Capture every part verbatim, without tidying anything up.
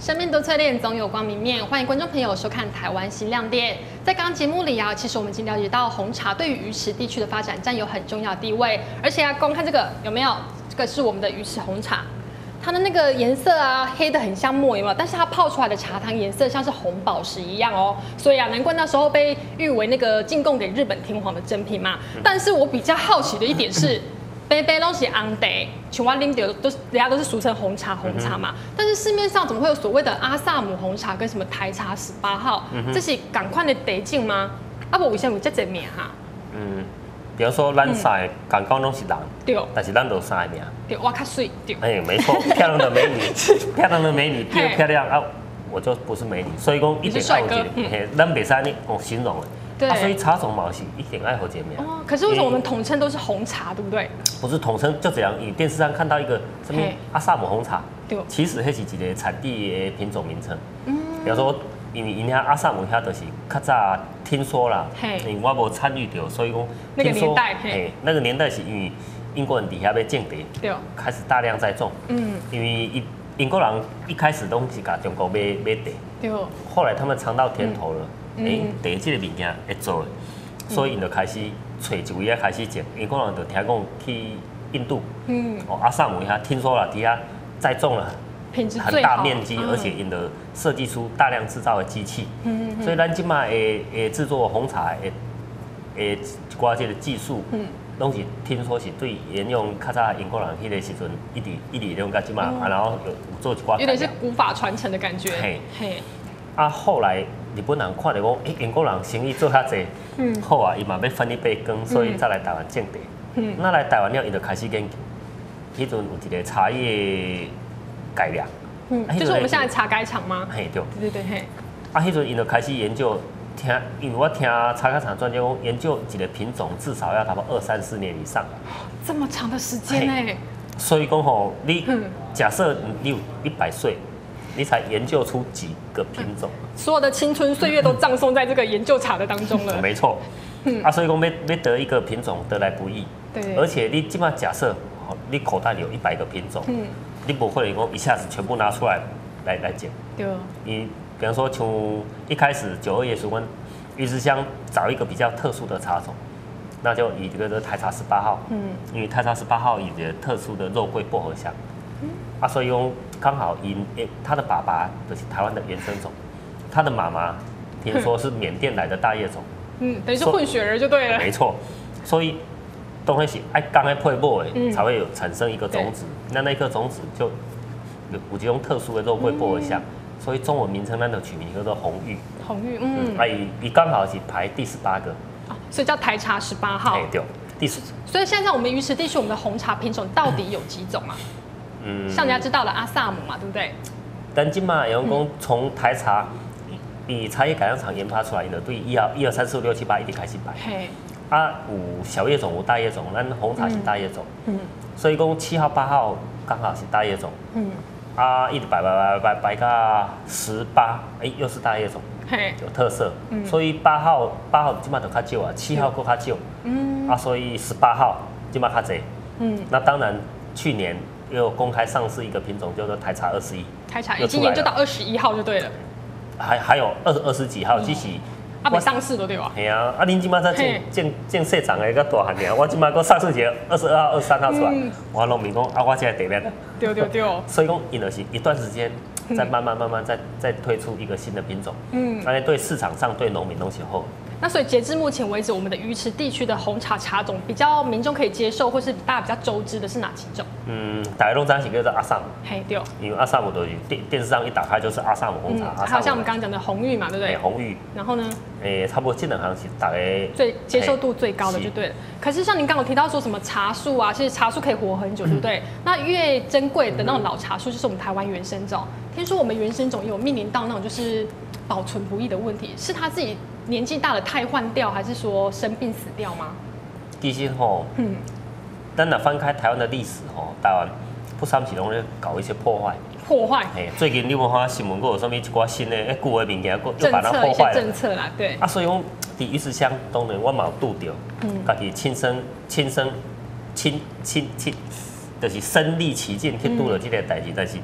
生命多淬炼，总有光明面。欢迎观众朋友收看《台湾新亮点》。在刚刚节目里啊，其实我们已经了解到红茶对于鱼池地区的发展占有很重要的地位。而且啊，光看这个有没有？这个是我们的鱼池红茶，它的那个颜色啊，黑的很像墨，有没有？但是它泡出来的茶汤颜色像是红宝石一样哦。所以啊，难怪那时候被誉为那个进贡给日本天皇的珍品嘛。但是我比较好奇的一点是。杯杯都是红茶，像我啉的都是人家都是俗称红茶红茶嘛，嗯、但是市面上怎么会有所谓的阿萨姆红茶跟什么台茶十八号，嗯、这是赶快的茶种吗？啊不，为什么有这个名哈？ 嗯，比如说咱三个刚刚拢是人， 对， 但是咱都三个名， 对，我较水，对， 哎，没错，漂亮的美女，漂亮的美女，越漂亮啊，我就不是美女，所以讲一定要有一个，嘿，咱袂使你用形容的。对、啊，所以茶种嘛是一定爱好见面。 哦，可是为什么我们统称都是红茶，对不对？ 不是统称，就这样。你电视上看到一个什么阿萨姆红茶， 对， 其实那是一个产地的品种名称。嗯，比如说，因为因遐阿萨姆遐就是较早听说啦，因为我无参与到，所以讲那个年代， 嘿，那个年代是因为英国人底下要种茶，对，开始大量在种。嗯，因为英国人一开始都是甲中国买买茶，对，后来他们尝到甜头了。嗯哎，茶这个物件会做的，所以因就开始找一位啊开始种。因可能就听讲去印度，嗯，哦阿萨姆遐听说了，底下栽种了很大面积，而且因的设计出大量制造的机器，嗯嗯，所以咱即马诶诶制作红茶诶诶一寡这个技术，嗯，拢是听说是对沿用较早英国人迄个时阵一直一直用到即马，然后有做一寡有点是古法传承的感觉，嘿嘿，啊后来。日本人看到讲，哎，英国人生意做遐济，嗯，好啊，伊嘛要分一杯羹，所以再来台湾种茶。嗯，那来台湾了，伊就开始研究，迄阵有一个茶叶改良， 嗯，就是我们现在茶改厂吗？ 嘿，对， 对对对，嘿。 啊，迄阵伊就开始研究，听，因为我听茶改厂专家讲，研究一个品种至少要差不多二三十年以上。 这么长的时间呢？ 所以讲吼，你假设你有一百岁。你才研究出几个品种， 所有的青春岁月都葬送在这个研究茶的当中了。 没错，嗯、啊，所以讲要要得一个品种得来不易。对。而且你起码假设，你口袋里有一百个品种，嗯，你不会讲一下子全部拿出来来来讲。对。你比方说从一开始九二叶树温鱼池乡找一个比较特殊的茶种，那就以这个台茶十八号，嗯，因为台茶十八号有着特殊的肉桂薄荷香，嗯，啊，所以用。刚好因诶，他的爸爸就是台湾的原生种，他的妈妈听说是缅甸来的大叶种， 嗯，等于是混血儿就对了。 没错，所以东西是爱刚爱配末诶，才会有产生一个种子，那那颗种子就有有这种特殊的肉桂薄荷香，所以中文名称那种取名叫做红玉。 红玉，嗯， 啊，伊伊刚好是排第十八个， 所以叫台茶十八号。 哎，对，第十。 所以现在我们鱼池地区我们的红茶品种到底有几种啊？嗯，像人家知道的阿萨姆嘛，对不对？ 但今嘛有人讲从台茶以茶叶改良厂研发出来的，对一二一二三四五六七八一直开始摆。嘿，啊有小叶种，有大叶种，咱红茶是大叶种。嗯，所以讲七号八号刚好是大叶种。嗯，啊一直摆摆摆摆摆到十八，哎又是大叶种，嘿，有特色。嗯，所以八号八号今嘛就较少啊，七号够较少。嗯，啊所以十八号今嘛较侪。嗯，那当然去年。又公开上市一个品种，叫做台茶二十一。 台茶，今年就到二十一号就对了。 还还有二二十几号，只是啊没上市都对吧？ 系啊，啊恁今麦在建建建市场的个大汉尔，我今麦个上市节二十二号、二十三号出来，我农民讲啊，我现在得面。 对对对。 所以讲，因就是一段时间，再慢慢慢慢再再推出一个新的品种，嗯，那对市场上对农民都是好。 那所以截至目前为止，我们的鱼池地区的红茶茶种比较民众可以接受，或是大家比较周知的是哪几种？ 嗯，大家都知道是叫做阿萨姆。 嘿，对。 因为阿萨姆的电电视上一打开就是阿萨姆红茶。 嗯，还有像我们刚刚讲的红玉嘛，对不对？ 红玉。 然后呢？ 诶，差不多这两行是大家最接受度最高的就对了。可是像您刚刚有提到说什么茶树啊，其实茶树可以活很久，对不对？那越珍贵的那种老茶树就是我们台湾原生种。听说我们原生种也有面临到那种就是保存不易的问题，是他自己年纪大了汰换掉，还是说生病死掉吗？ 其实吼，嗯，咱若翻开台湾的历史吼，台湾不三时拢咧搞一些破坏。 破坏。 嘿，最近你有看新闻，有什么一寡新的诶旧的物件，又把它破坏了。 政策啦，对。 啊，所以讲伫鱼池乡，当然我嘛有拄着，嗯，家己亲身亲身亲亲亲，就是身历其境去拄了这个代志，但是。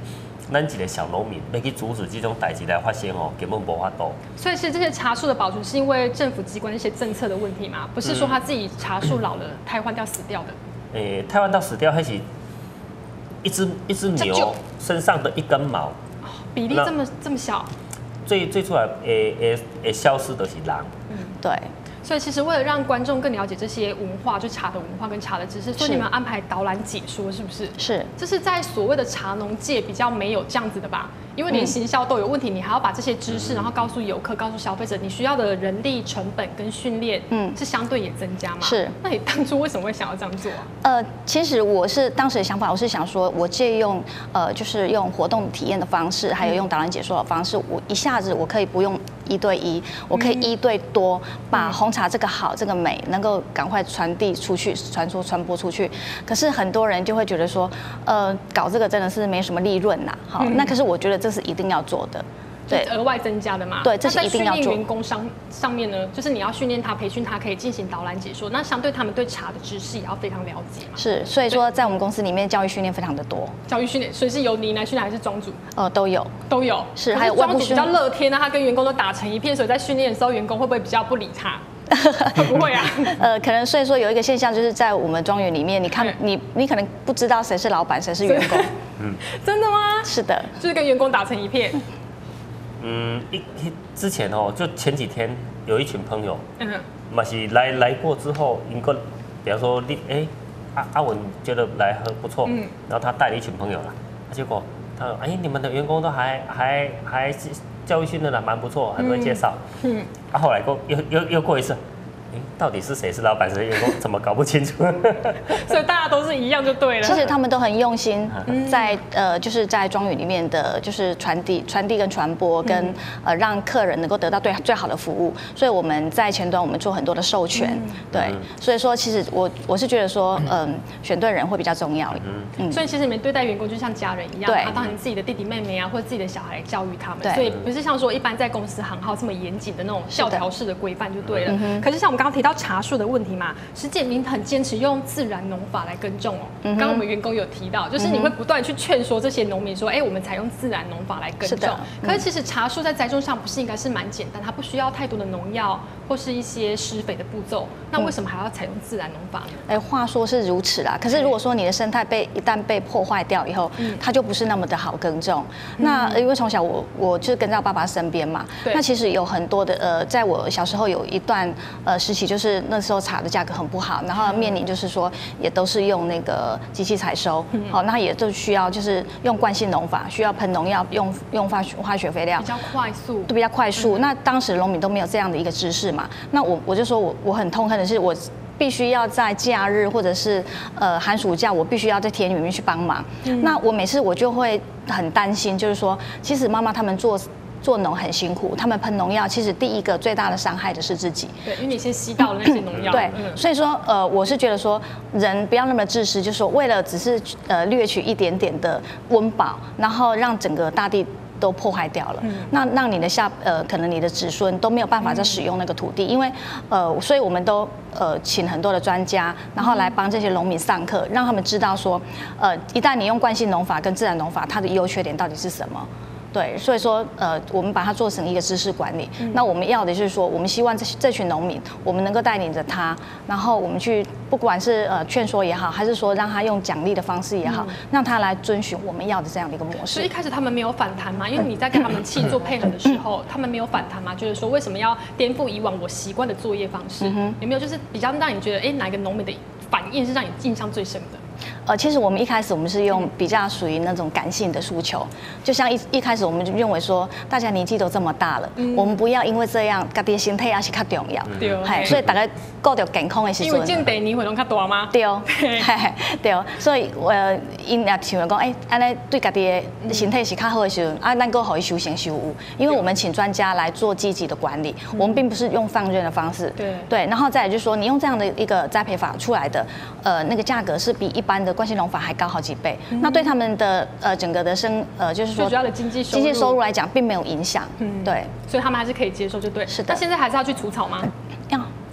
咱一个小农民要去阻止这种代志来发生哦，根本无法度。 所以是这些茶树的保存是因为政府机关一些政策的问题嘛？不是说他自己茶树老了瘫痪掉死掉的。 诶、欸，瘫痪到死掉，还是一只一只牛身上的一根毛， 比例这么这么小。 最最出来诶诶诶消失的是人。 嗯，对。 所以其实为了让观众更了解这些文化，就茶的文化跟茶的知识，所以你们安排导览解说，是不是？ 是。 这是在所谓的茶农界比较没有这样子的吧？因为连行销都有问题，你还要把这些知识，然后告诉游客、告诉消费者，你需要的人力成本跟训练，嗯，是相对也增加嘛？ 是。 那你当初为什么会想要这样做啊？ 呃，其实我是当时的想法，我是想说，我借用呃，就是用活动体验的方式，还有用导览解说的方式，我一下子我可以不用一对一，我可以一对多，把红茶这个好、这个美能够赶快传递出去、传说、传播出去。可是很多人就会觉得说，呃，搞这个真的是没什么利润呐。好，那可是我觉得这是一定要做的。 对，额外增加的嘛。 对，这是一定要做。 在训练员工上上面呢，就是你要训练他、培训他，可以进行导览解说。那相对他们对茶的知识也要非常了解嘛。 是，所以说在我们公司里面，教育训练非常的多。 教育训练，所以是由你来训练还是庄主？ 呃，都有， 都有。 是， 还有庄主比较乐天啊，他跟员工都打成一片，所以在训练的时候，员工会不会比较不理他？不会啊。 呃，可能所以说有一个现象，就是在我们庄园里面，你看你你可能不知道谁是老板，谁是员工。 嗯，真的吗？ 是的， 就是跟员工打成一片。 嗯，一之前哦，就前几天有一群朋友，嗯，嘛是来来过之后，因个，比方说你哎、欸，阿阿文觉得来很不错，嗯，然后他带了一群朋友来，结果他说哎、欸，你们的员工都还还还教育训练的蛮不错，很会介绍，嗯，啊后来过又又又过一次。欸、到底是谁是老板，谁是员工，怎么搞不清楚？ 所以大家都是一样就对了。 其实他们都很用心，在呃，就是在庄园里面的，就是传递、传递跟传播，跟、嗯、呃，让客人能够得到最最好的服务。所以我们在前端我们做很多的授权，嗯、对。嗯、所以说，其实我我是觉得说，嗯、呃，选对人会比较重要。嗯嗯。所以其实你们对待员工就像家人一样， 对， 他当你自己的弟弟妹妹啊，或者自己的小孩教育他们。 对。 所以不是像说一般在公司行号这么严谨的那种教条式的规范就对了。嗯、可是像我们刚刚提到茶树的问题嘛，实际您很坚持用自然农法来耕种哦。刚刚、嗯、我们员工有提到，就是你会不断去劝说这些农民说，哎、欸，我们采用自然农法来耕种。嗯、可是其实茶树在栽种上不是应该是蛮简单，它不需要太多的农药或是一些施肥的步骤。那为什么还要采用自然农法呢？ 哎、欸，话说是如此啦，可是如果说你的生态被一旦被破坏掉以后，嗯、它就不是那么的好耕种。嗯、那因为从小我我就是跟在爸爸身边嘛，那其实有很多的呃，在我小时候有一段呃时期，就是那时候茶的价格很不好，然后面临就是说也都是用那个机器采收，好、嗯，那也就需要就是用惯性农法，需要喷农药，用用化化学肥料， 比较快速， 都比较快速。嗯、那当时农民都没有这样的一个知识嘛，那我我就说我我很痛恨的是我。必须要在假日或者是呃寒暑假，我必须要在田里面去帮忙。嗯、那我每次我就会很担心，就是说，其实妈妈他们做做农很辛苦，他们喷农药，其实第一个最大的伤害的是自己。 对，因为你先吸到了那些农药。 对，嗯、所以说呃，我是觉得说，人不要那么自私，就是说为了只是呃掠取一点点的温饱，然后让整个大地都破坏掉了，嗯、那让你的下呃，可能你的子孙都没有办法再使用那个土地，因为呃，所以我们都呃请很多的专家，然后来帮这些农民上课，让他们知道说，呃，一旦你用惯性农法跟自然农法，它的优缺点到底是什么。对，所以说，呃，我们把它做成一个知识管理。嗯、那我们要的就是说，我们希望这这群农民，我们能够带领着他，然后我们去，不管是呃劝说也好，还是说让他用奖励的方式也好，嗯、让他来遵循我们要的这样的一个模式。 所以一开始他们没有反弹嘛，因为你在跟他们气做配合的时候，他们没有反弹嘛，就是说为什么要颠覆以往我习惯的作业方式？嗯、有没有就是比较让你觉得，哎，哪一个农民的反应是让你印象最深的？ 呃，其实我们一开始我们是用比较属于那种感性的诉求，就像一一开始我们就认为说，大家年纪都这么大了，嗯、我们不要因为这样，家己的身体也是较重要，对、嗯，所以大家顾着健康的时阵， 因为种地年会拢较大吗？ 对，对，所以呃，因也想讲，哎，安尼对家己的身体是较好的时候，啊，咱够可以修行修武，因为我们请专家来做积极的管理，嗯、我们并不是用放任的方式，对，对，然后再来就是说，你用这样的一个栽培法出来的，呃，那个价格是比一般的惯性农法还高好几倍，嗯、那对他们的呃整个的生呃就是说最主要的经济经济收入来讲，并没有影响，嗯，对， 所以他们还是可以接受，就对。 是的。 那现在还是要去除草吗？ 要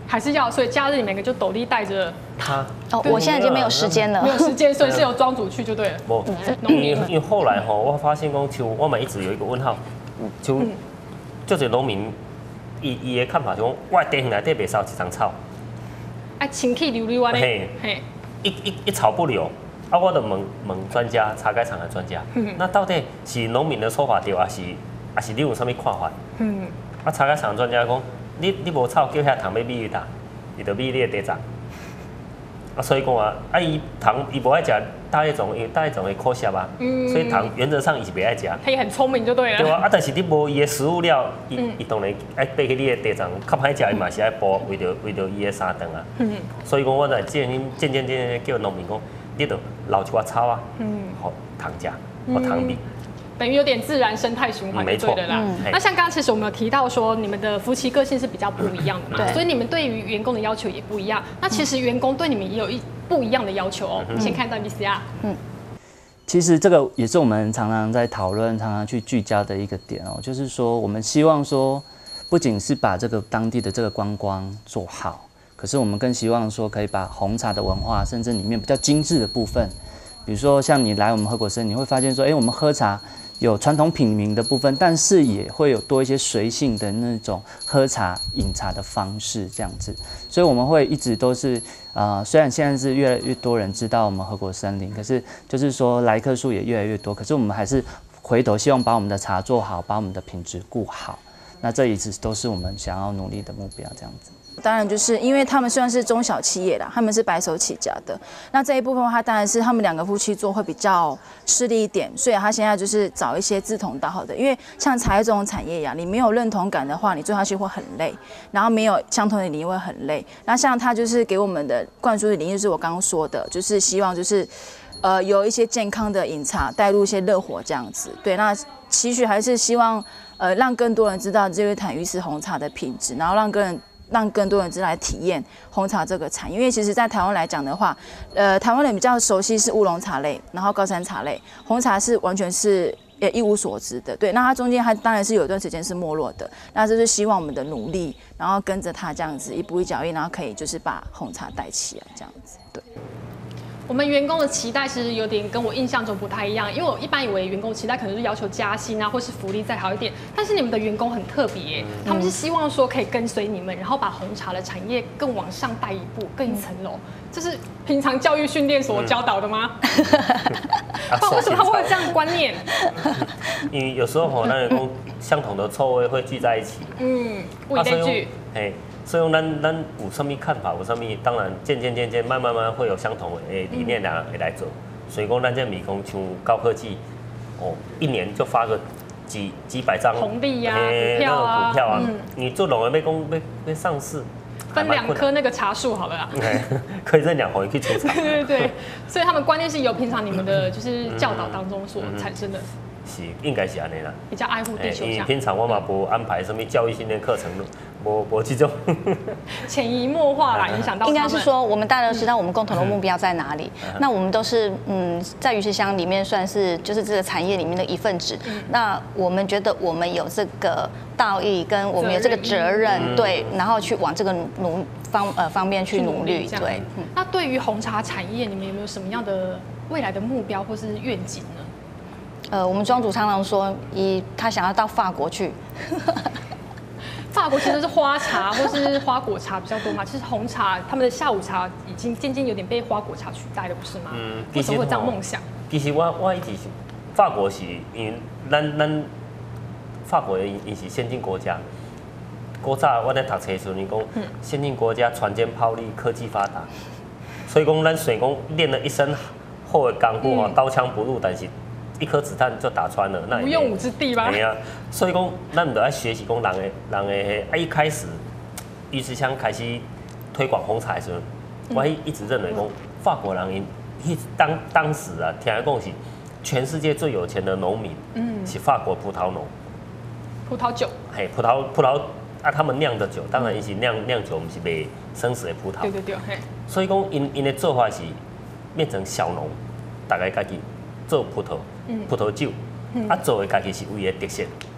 还是要，所以假日你每个就斗笠带着他。 哦，我现在已经没有时间了， 没有时间，所以是由庄主去就对了。 不，因为因为后来吼，我发现讲，像我们一直有一个问号，就就是农民，伊伊的看法就讲，我地园内底袂扫一张草， 哎，清气溜溜啊嘞，嘿， 一一一草不留。啊，我就问问专家，茶改场的专家，那到底是农民的说法对，还是还是你有啥物看法？嗯，啊，茶改场专家讲。你你无草，叫遐虫要米去打，伊就米你的地长。啊，所以讲啊，啊伊虫伊无爱食大叶种，因为大叶种会可惜啊，嗯、所以虫原则上伊是袂爱食。 他也很聪明就对了。 对啊，啊但是你无伊的食物了，伊伊、嗯、当然爱爬去你的地长，较歹食伊嘛是爱剥，为着为着伊的三顿啊。嗯、所以讲我在渐渐渐渐渐叫农民讲，你着留一寡草啊，嗯，互虫食，互虫米。 等于有点自然生态循环就对了啦。嗯、那像刚刚其实我们有提到说，你们的夫妻个性是比较不一样的嘛，所以你们对于员工的要求也不一样。那其实员工对你们也有一不一样的要求哦。嗯、先看到 V C R。嗯， 其实这个也是我们常常在讨论、常常去聚焦的一个点哦，就是说我们希望说，不仅是把这个当地的这个观光做好，可是我们更希望说可以把红茶的文化，甚至里面比较精致的部分，比如说像你来我们和果生，你会发现说，哎，我们喝茶。有传统品茗的部分，但是也会有多一些随性的那种喝茶、饮茶的方式，这样子。所以我们会一直都是，呃，虽然现在是越来越多人知道我们和果森林，可是就是说来客数也越来越多，可是我们还是回头希望把我们的茶做好，把我们的品质顾好。那这一直都是我们想要努力的目标，这样子。 当然，就是因为他们虽然是中小企业啦，他们是白手起家的。那这一部分的话，当然是他们两个夫妻做会比较吃力一点，所以他现在就是找一些志同道合的。因为像茶叶这种产业呀，你没有认同感的话，你做下去会很累，然后没有相同的理念会很累。那像他就是给我们的灌输的理念，就是我刚刚说的，就是希望就是。呃，有一些健康的饮茶，带入一些热火这样子。对，那期许还是希望，呃，让更多人知道日月潭鱼池红茶的品质，然后让更人让更多人知道来体验红茶这个产业。因为其实，在台湾来讲的话，呃，台湾人比较熟悉是乌龙茶类，然后高山茶类，红茶是完全是也一无所知的。对，那它中间它当然是有一段时间是没落的。那这是希望我们的努力，然后跟着它这样子一步一脚印，然后可以就是把红茶带起来这样子。对。 我们员工的期待其实有点跟我印象中不太一样，因为我一般以为员工期待可能是要求加薪啊，或是福利再好一点。但是你们的员工很特别、嗯，他们是希望说可以跟随你们，然后把红茶的产业更往上带一步，更一层楼。这是平常教育训练所教导的吗？不然为什么他会有这样的观念？ 因为有时候吼，那员工相同的臭味会聚在一起。嗯， 物以类聚。 嘿。所以咱咱有什么看法，有什么当然渐渐渐渐慢慢慢会有相同的理念啊，会来做。所以讲咱这米工像高科技，哦，一年就发个几几百张红利呀、股票啊， 股票啊，你做农业要讲要要上市， 分两棵那个茶树好了啦， 可以认两红去出茶。 对对对，所以他们观念是由平常你们的就是教导当中所产生的。 是，应该是安尼啦。 比较爱护地球。 因为平常我嘛无安排什么教育训练课程，无无这种潜移默化啦，影响到。 应该是说，我们大家都知道我们共同的目标在哪里。嗯、那我们都是嗯，在鱼池乡里面算是就是这个产业里面的一份子。嗯、那我们觉得我们有这个道义，跟我们有这个责任，嗯、对，然后去往这个努方呃方面去努力。对。 嗯、那对于红茶产业，你们有没有什么样的未来的目标或是愿景呢？ 呃，我们庄主常常说，以他想要到法国去。 法国其实是花茶或是花果茶比较多嘛，其实红茶他们的下午茶已经渐渐有点被花果茶取代了，不是吗？嗯，为什么会这样梦想？ 其实我我一直是法国是因为咱咱法国因是先进国家，古早我在读册的时候，你讲先进国家船坚炮利，科技发达，所以讲咱虽然讲练了一身厚的功夫，刀枪不入，但是一颗子弹就打穿了，那无用武之地吧？ 对啊，所以讲，咱就要学习讲人的人的啊，一开始鱼池乡开始推广红茶的时候，嗯、我一直认为讲法国人因当当时啊，听讲是全世界最有钱的农民，嗯，是法国葡萄农， 葡萄酒， 嘿，葡萄葡萄啊，他们酿的酒，当然伊是酿酿酒，不是卖生死的葡萄， 对对对，嘿， 所以讲因因的做法是变成小农，大概家己做葡萄。葡萄酒，嗯、啊，做的家己是有伊的特色，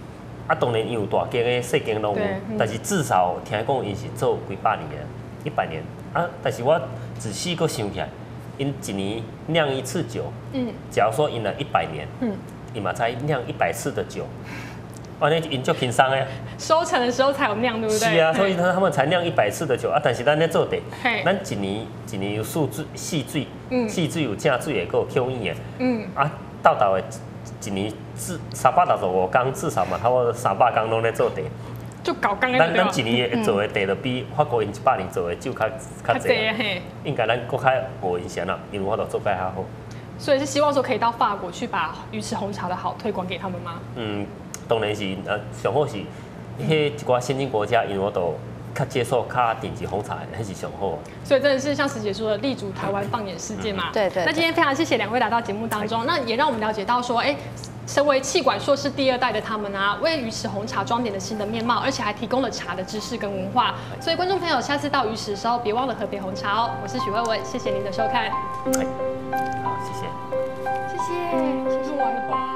啊，当然有大间的、细间拢有，但是至少听讲因是做几百年、一百年啊。但是我仔细个想起来，因一年酿一次酒，嗯，假如说因了一百年，嗯，伊嘛才酿一百次的酒。哦，那因就平商哎， 收成的时候才有酿，对不对？ 是啊，所以他他们才酿一百次的酒啊。但是咱咧做地，咱一年一年有数水、细水，嗯，细水有正水的，有口烟的，嗯，啊，到到的一年至三百六十五天，至少嘛，差不多三百天拢咧做地。 就搞刚刚咱咱一年做的地，就比法国因一百年做的酒较较侪啊。应该咱国较无影响啦，因为我都做得较好。 所以是希望说可以到法国去把鱼池红茶的好推广给他们吗？ 嗯。当然是，呃，上好是，迄一寡先进国家，因为我都较接受较顶级红茶，迄是上好。 所以真的是像石姐说的，立足台湾放眼世界嘛。 对 对, 对。 那今天非常谢谢两位来到节目当中，那也让我们了解到说，哎、欸，身为企管硕士第二代的他们啊，为鱼池红茶装点了新的面貌，而且还提供了茶的知识跟文化。所以观众朋友，下次到鱼池的时候，别忘了喝杯红茶哦。我是许慧文，谢谢您的收看。 好，谢谢。 谢谢，录完了吧？